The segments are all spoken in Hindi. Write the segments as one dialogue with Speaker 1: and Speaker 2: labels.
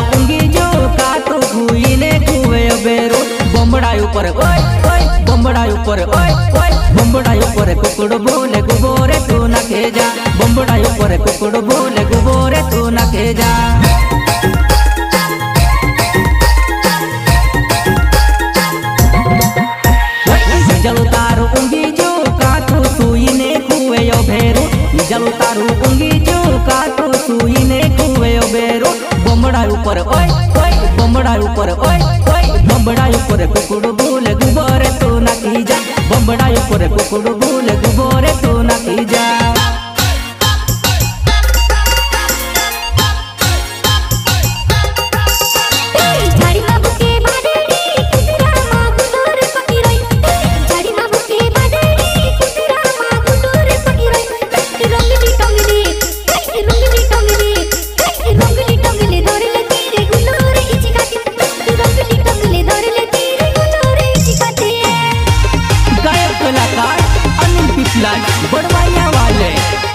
Speaker 1: उंगी जो का तो गुईने कुवे बेरो बम्बड़ा ऊपर ओए ओए बम्बड़ा ऊपर ओए ओए बम्बड़ा ऊपर कुकुड़ बोले गुबोरे तू ना के जा बम्बड़ा ऊपर कुकुड़ बोले गुबोरे तू ना के जा जल तारू उंगी जो का तो सुईने कुवे बेरो जल तारू उंगी जो का तो सुईने कुवे बेरो बम्बड़ा ऊपर ओए ओए बम्बड़ा ऊपर ओए ओए बम्बड़ा ऊपर कुकुड़ बोले गुबोरे तू ना की जा बम्बड़ा ऊपर कुकुड़ बोले गुबोरे तू ना की जा बड़वाइया वाले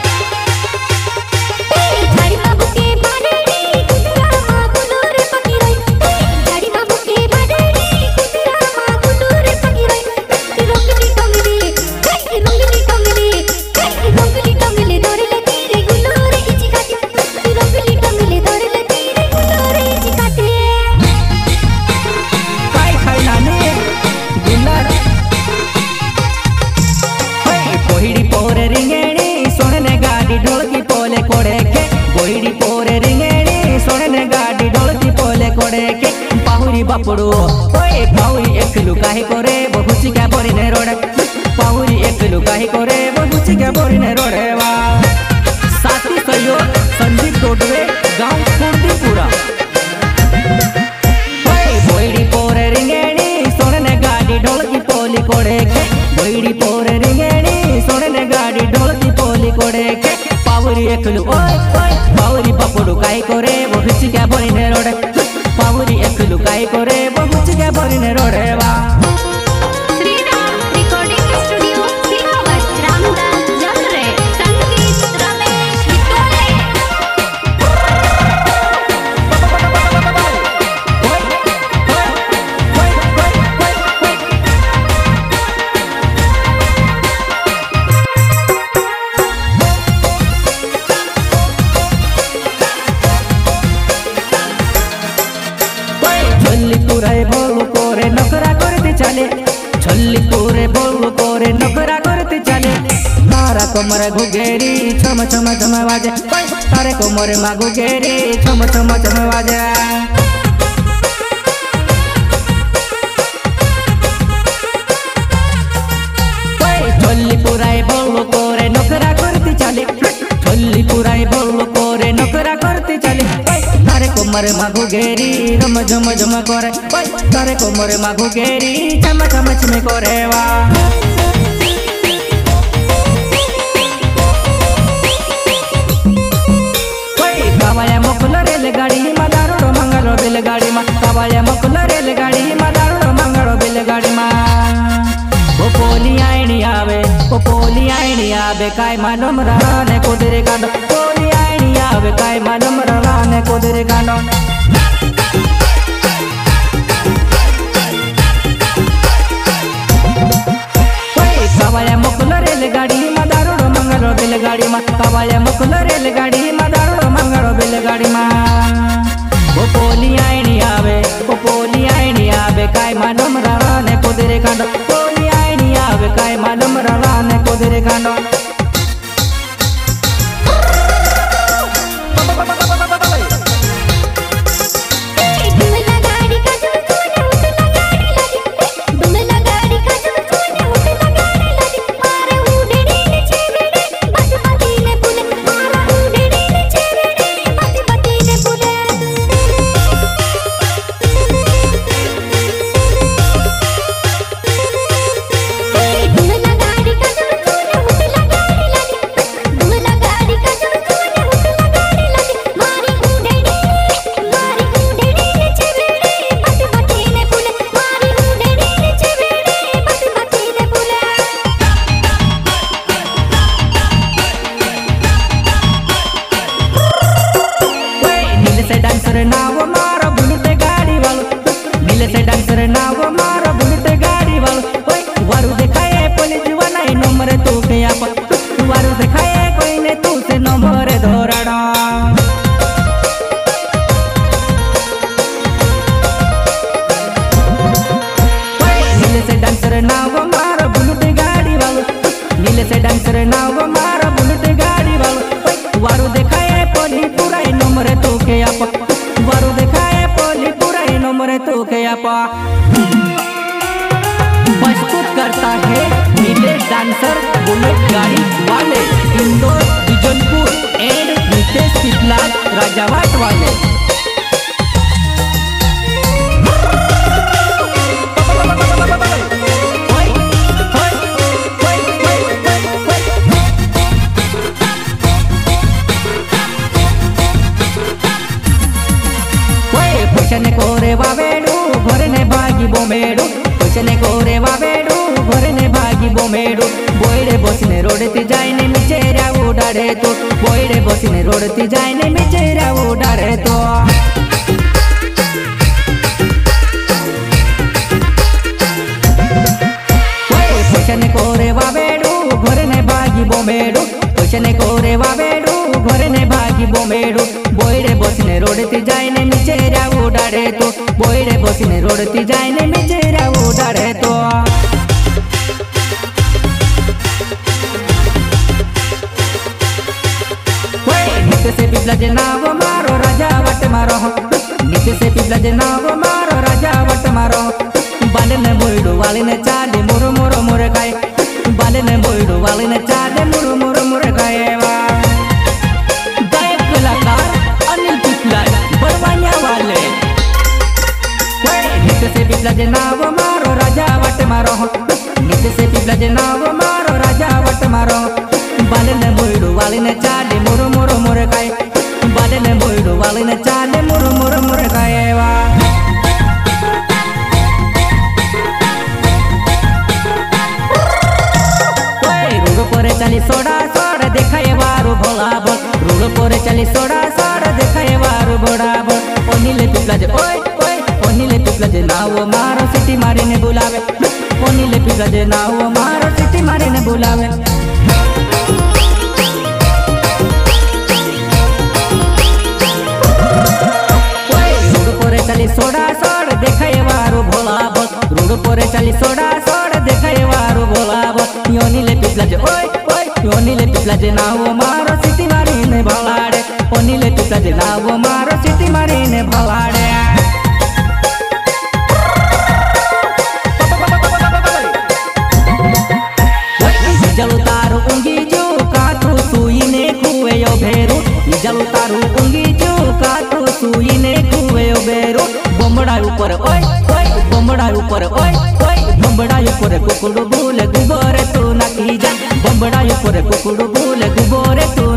Speaker 1: पाहुरी बापड़ो ओए पाहुरी एकलू काहे करे बहुची क्या बोरी ने रोड़े पाहुरी एकलू काहे करे बहुची क्या बोरी ने रोड़े वा साथी सहयोग संदीप टोटवे गांव कुर्दीपुरा ओए बोईड़ी पोरे रिंगेणी सोने गाड़ी ढोलकी पोली कोड़े के बोईड़ी पोरे रिंगेणी सोने गाड़ी ढोलकी पोली कोड़े के पाहुरी एकलू ओए ओए पाहुरी बापड़ो काहे करे बहुची क्या बोरी ने रोड़े पाहुरी एकलू काई करे बहुत जगह बरने रोड़ेवा
Speaker 2: श्रीराम रिकॉर्डिंग स्टूडियो सिहावत रामदास जमरे संगीत रमेश विटोले
Speaker 1: छल्ली बोल कोरे नखरा करते चले तारा कोमर घुगेरी छम छम छम बाजे तारे कोमर मा घुगेरी छम छम छम बाजे छल्ली पुराई बोल कोरे नखरा करते चले छल्ली पुराई बोल कोरे नखरा करते चले तारे कोमर मा घुगेरी रम झम झम करे तारे कोमर मा घुगेरी चम चम चम करे वा कावळ्या मोकल रेलगाडी मा दारुडो मंगळो बेलगाडी मा कावळ्या मोकल रेलगाडी मा दारुडो मंगळो बेलगाडी मा ओ पोली आईनी आवे काय मालूम राने कुदरे कांडो पोली आईनी आवे काय मालूम राने कुदरे कांडो कावळ्या मोकल रेलगाडी मा दारुडो मंगळो बेलगाडी मा कावळ्या मोकल रेलगाडी मा दारुडो मंगळो बेलगाडी मा ओ पोली आईनी आवे काय मालूम राने कुदरे कांडो पोली आईनी आवे काय मालूम राने कुदरे कांडो
Speaker 2: गाड़ी का
Speaker 1: डांसर नाव मारो बुलेट गाड़ी वालो नीलेश डांसर नाव मारो बुलेट गाड़ी वालो वारू देखाए पोली पूरा नंबर तो के आपा वारू देखाए पोली पूरा नंबर तो के आपा प्रस्तुत करता है नीलेश डांसर बुलेट गाड़ी वाले इंदौर बिजनपुर एंड नितेश पिपलाद राजावाट वाले। पैशने कोरे वावेडू घरने भागी बोमेडू पैशने कोरे वावेडू घरने भागी बोमेडू बोयडे बसने रोडती जायने मिचेरा उडाडे तो बोयडे बसने रोडती जायने मिचेरा उडाडे तो पैशने कोरे वावेडू घरने भागी बोमेडू पैशने कोरे वावेडू घरने भागी बोमेडू बोयडे बसने रोडती जायने मिचेरा उडाडे तो बोयडे बसने रोडती जायने मिचेरा उडाडे तो नित्य से पिपला जे नाव मारो राजा वट मारो नित्य से पिपला जे नाव मारो राजा वट मारो बाले ने बोयडू वाले ने चाले मुरु मुरु मुरे खाए बाले ने बोयडू वाले ने चाले मुरु मुरु मुरे खाए गायक कलाकार अनिल पिपला बड़वानिया वाले नित्य से पिपला जे नाव मारो राजा वट मारो नित्य से पिपला जे नाव मारो राजा वट मारो बाले ने बोयडू वाले ने चाले मुरु मुरु मुरे खाए बाले ने बोयडू वाले ने चाले मुरु मुरु मुरे खाए चली सोडा सोड देखाए वारू भोला भोल रूढ़ पोरे चली सोडा सोड देखाए वारू भोला भोल ओनीले पिपला जे ओए ओए ओनीले पिपला जे नाव मारो सिटी मारी ने बुलावे ओनीले पिपला जे नाव मारो सिटी मारी ने बुलावे रूढ़ पोरे चली सोडा सोड देखाए वारू भोला भोल रूढ़ पोरे चली सोडा सोड देखाए वारू भोला भोल ओनीले पिपला जे ओए ओनीले पिपला जे नाव मारो सिटी मारी ने भलाडे ओनीले पिपला जे नाव मारो सिटी मारी ने भलाडे जलू तारू उंगी जो कातू सुई ने कुएयो भेरू जलू तारू उंगी जो कातू सुई ने कुएयो भेरू बमड़ा ऊपर ओए ओए बमड़ा ऊपर ओए ओए बमड़ा ऊपर कुकुड़ भूल गुबोरे तू नाकी जा बमड़ा ऊपर कुकुड़ भूल गुबोरे तू